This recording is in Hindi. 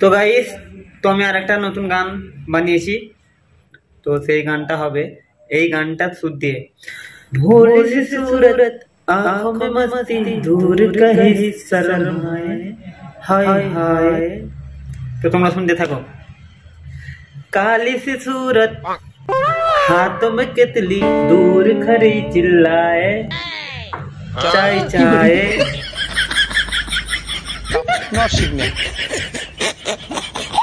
তো গাইস, তো আমি আরেকটা নতুন গান বানিয়েছি। তো সেই গানটা হবে, এই গানটা সুর দিয়ে ভোলে सी सूरत आंखों में मस्ती दूर कहीं शर्म हाय हाय। तो তোমরা শুনতে থাকো। काली सी सूरत हाथों में कितली दूर खड़ी चिल्लाए चाय चाय। Not signal.